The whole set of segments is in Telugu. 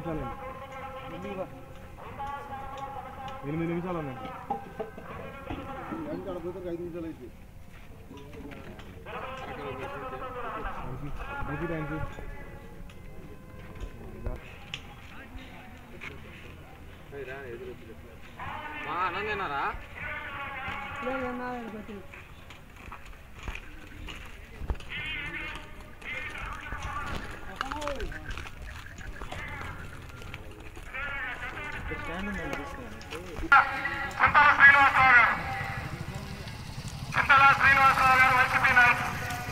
నిమిషాలండి 8 నిమిషాలు ఉన్నాయండి 5 నిమిషాలు అయితే థ్యాంక్ యూ ఆనందేనారా చింతల శ్రీనివాసరావు గారు వైసీపీ నాయకులు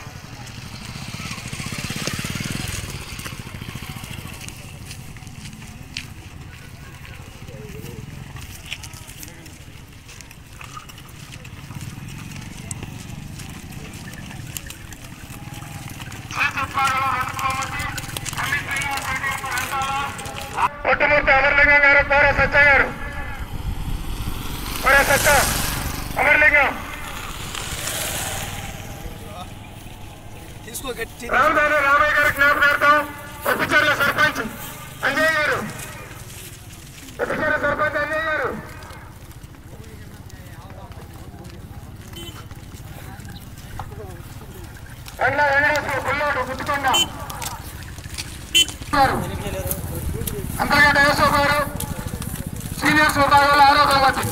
పుట్టుమూర్తి అమర్లింగం గారు కోర సత్య గారు కోర సత్య అమర్లింగం రామదాని రామయ్య గారి జ్ఞాపకార్థం ఒప్పిచర్ల సర్పంచ్ అంజయ్ గారు ఒప్పిచర్ల సర్పంచ్ అంజయ్ గారు అండ్ల వెంకటేశ్వర పుల్లోడు గుర్తుకొండ అంతర్గత యేసో గారు సీనియర్స్ విభాగంలో 6వ తరగతి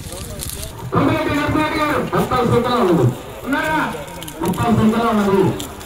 గారు 30 సంఖ్యలో ఉన్నది ఉన్నారా 30 సంఖ్యలో ఉన్నది